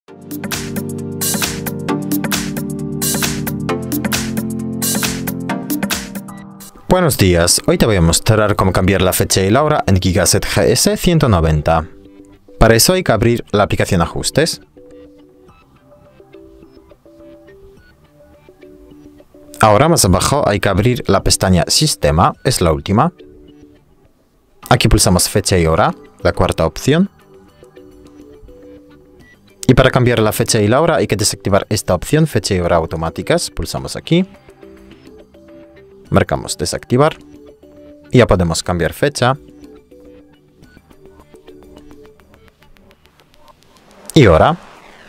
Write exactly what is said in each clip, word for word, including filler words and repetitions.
Buenos días, hoy te voy a mostrar cómo cambiar la fecha y la hora en Gigaset G S ciento noventa. Para eso hay que abrir la aplicación Ajustes. Ahora más abajo hay que abrir la pestaña Sistema, es la última. Aquí pulsamos Fecha y hora, la cuarta opción. Y para cambiar la fecha y la hora hay que desactivar esta opción, Fecha y hora automáticas. Pulsamos aquí. Marcamos Desactivar. Y ya podemos cambiar fecha. Y hora.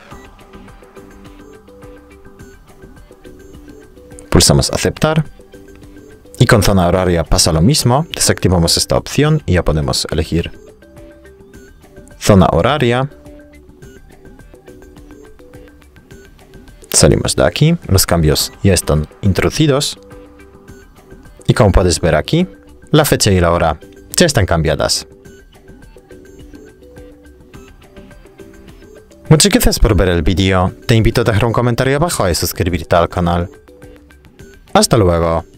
Pulsamos Aceptar. Y con zona horaria pasa lo mismo. Desactivamos esta opción y ya podemos elegir zona horaria. Salimos de aquí. Los cambios ya están introducidos. Y como puedes ver aquí, la fecha y la hora ya están cambiadas. Muchas gracias por ver el vídeo. Te invito a dejar un comentario abajo y suscribirte al canal. Hasta luego.